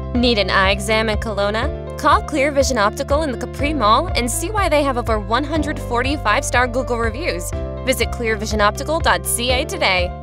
Need an eye exam in Kelowna? Call Clear Vision Optical in the Capri Mall and see why they have over 140 5-star Google reviews. Visit clearvisionoptical.ca today.